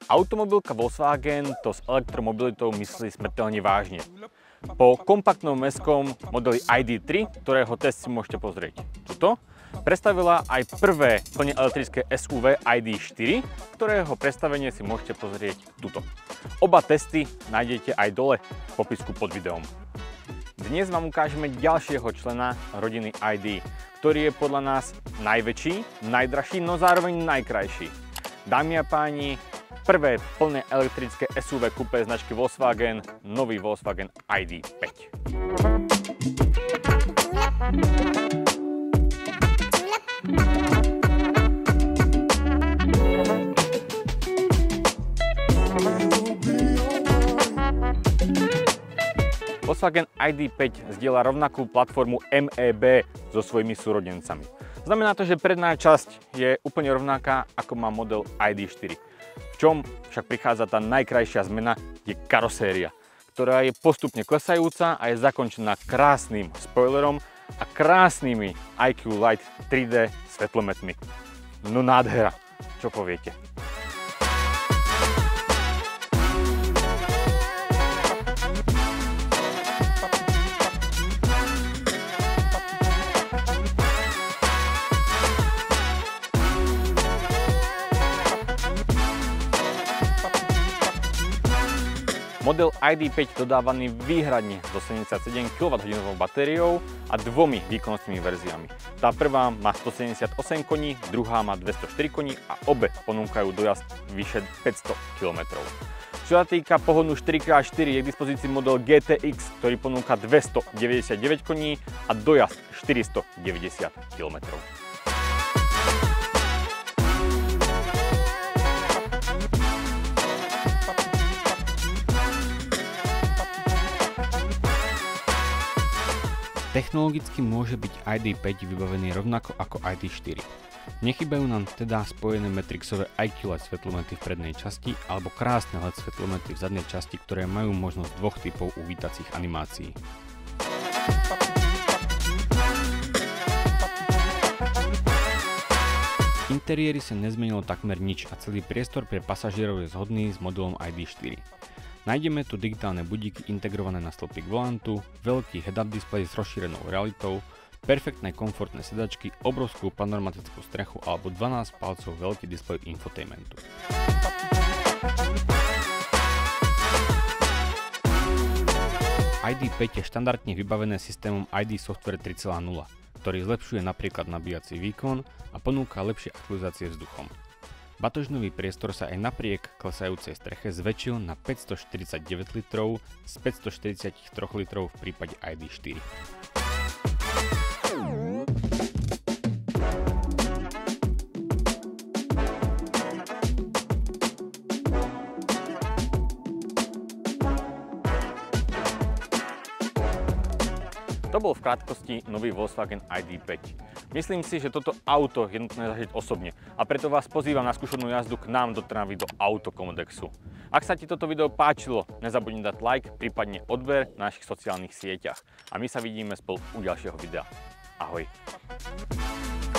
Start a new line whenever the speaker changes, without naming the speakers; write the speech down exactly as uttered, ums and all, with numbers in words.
Automobilka Volkswagen to s elektromobilitou myslí smrteľne vážne. Po kompaktnom mestskom modeli I D tri, ktorého test si môžete pozrieť tuto, predstavila aj prvé plne elektrické S U V I D štyri, ktorého predstavenie si môžete pozrieť tuto. Oba testy nájdete aj dole v popisku pod videom. Dnes vám ukážeme ďalšieho člena rodiny I D, ktorý je podľa nás najväčší, najdrahší, no zároveň najkrajší. Dámy a páni, prvé plne elektrické S U V kupé značky Volkswagen, nový Volkswagen I D päť. Volkswagen I D päť zdieľa rovnakú platformu M E B so svojimi súrodencami. Znamená to, že predná časť je úplne rovnaká, ako má model I D štyri. V čom však prichádza tá najkrajšia zmena, je karoséria, ktorá je postupne klesajúca a je zakončená krásnym spoilerom a krásnymi I Q Light tri D svetlometmi. No nádhera, čo poviete? Model I D päť dodávaný výhradne so sedemdesiatsedem kilowatthodín batériou a dvomi výkonnostnými verziami. Tá prvá má stosedemdesiatosem koní, druhá má dvestoštyri koní a obe ponúkajú dojazd vyše päťsto kilometrov. Čo sa týka pohonu štyri krát štyri, je k dispozícii model G T X, ktorý ponúka dvestodeväťdesiatdeväť koní a dojazd štyristodeväťdesiat kilometrov.
Technologicky môže byť I D päť vybavený rovnako ako I D štyri. Nechybajú nám teda spojené Matrixové I Q Light svetlomety v prednej časti alebo krásne L E D svetlomety v zadnej časti, ktoré majú možnosť dvoch typov uvítacích animácií. V interiéri sa nezmenilo takmer nič a celý priestor pre pasažierov je zhodný s modelom I D štyri. Nájdeme tu digitálne budíky integrované na stĺpik volantu, veľký head-up displej s rozšírenou realitou, perfektné komfortné sedačky, obrovskú panoramatickú strechu alebo dvanásť palcov veľký displej infotainmentu. I D päť je štandardne vybavené systémom I D Software tri bodka nula, ktorý zlepšuje napríklad nabíjací výkon a ponúka lepšie aktualizácie vzduchom. Batožnový priestor sa aj napriek klesajúcej streche zväčšil na päťstoštyridsaťdeväť litrov z päťstoštyridsaťtri litrov v prípade I D štyri.
To bol v krátkosti nový Volkswagen I D päť. Myslím si, že toto auto je nutné zažiť osobne a preto vás pozývam na skúšobnú jazdu k nám do Trnavy do Autokomodexu. Ak sa ti toto video páčilo, nezabudni dať like, prípadne odber na našich sociálnych sieťach. A my sa vidíme spolu u ďalšieho videa. Ahoj!